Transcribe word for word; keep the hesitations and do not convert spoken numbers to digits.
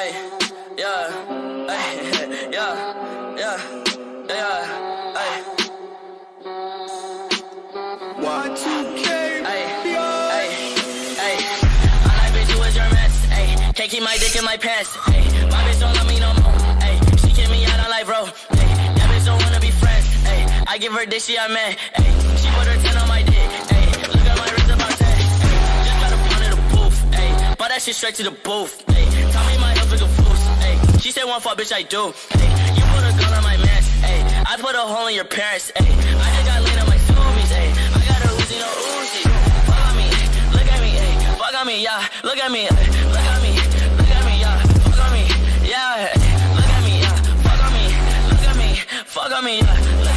Ay, yeah, ay, yeah, yeah, yeah, ay. Y two K, ay, ay, ay. I like bitch, you was your mess, ay. Can't keep my dick in my pants, ay. My bitch don't love me no more, ay. She kick me out on life, bro, ay. That bitch don't wanna be friends, ay. I give her dick, she a man, ay. She put her ten on my dick, ay. Look at my wrist about ten, ay. Just got a pound in the booth, ay. Bought that shit straight to the booth, ay. Tell me my health is a fool, ay. She said one fuck, bitch, I do, ay. You put a gun on my mans, ay. I put a hole in your parents, ay. I just got lean on my zoomies, ay. I got a Uzi, no Uzi. Fuck on me, look at me, ay. Fuck on me, yeah. Look at me, ay. Look at me, look at me, yeah. Fuck on me, yeah. Look at me, yeah. Fuck on me, look at me, fuck on me, yeah.